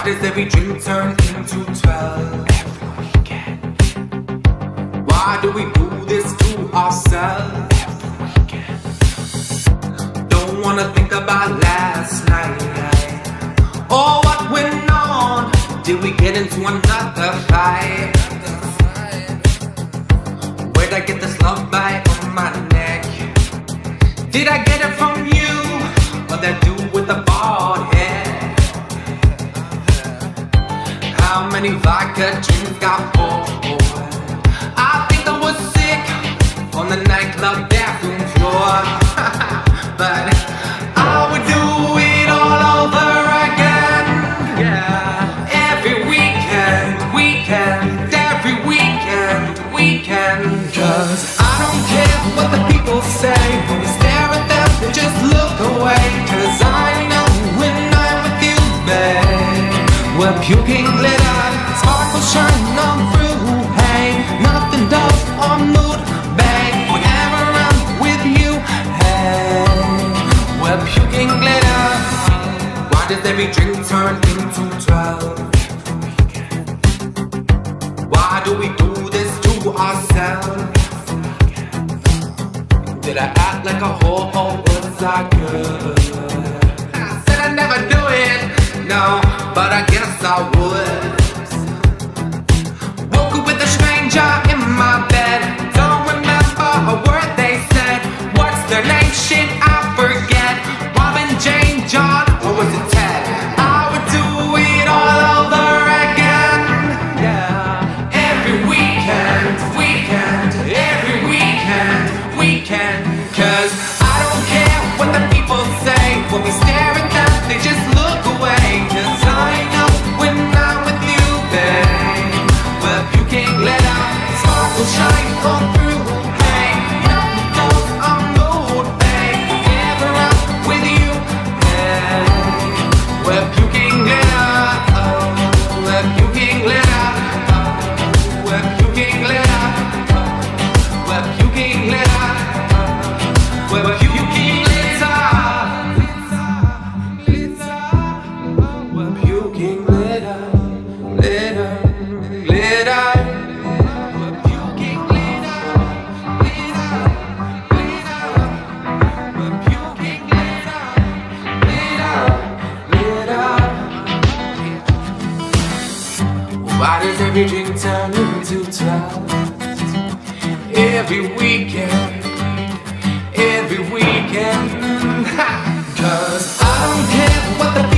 Why does every drink turn into 12? Every weekend. Why do we do this to ourselves? Every weekend. Don't wanna think about last night or what went on. Did we get into another fight? Where'd I get this love bite on my neck? Did I get it from you or that dude with the bald head? How many vodka drinks got poured? I think I was sick on the nightclub bathroom floor. But I would do it all over again. Yeah, every weekend, every weekend. 'Cause I don't care what the people say. When you stare at them, they just look away. 'Cause I know when I'm with you, babe, we're puking glitter, sparkles shine on through. Hey, nothing does our mood, babe. Whenever I'm with you, hey, we're puking glitter. Why does every drink turn into 12? Why do we do this to ourselves? Did I act like a whore or was I good? I said I'd never do it, no, but I guess I would. Woke up with a stranger in my bed. Don't remember a word they said. What's their name? Shit, I forget. Robin, Jane, John, or was it Ted? I would do it all over again. Yeah, every weekend, every weekend. 'Cause I don't care what the people say. When we stare at them, they just look away. 'Cause I know when I'm with you, babe, we're puking glitter, sparkles shine all through. Hey, nothing goes unmoved, babe. Whenever I'm with you, hey, we're puking glitter, oh, we're puking glitter, oh, we're puking glitter, oh, we're puking glitter, oh, we're puking glitter. We're puking glitter, glitter, glitter. We're puking glitter, glitter, glitter. We're puking glitter, glitter, glitter. Why does every drink turn into 12? Every weekend, every weekend. 'Cause I don't care what the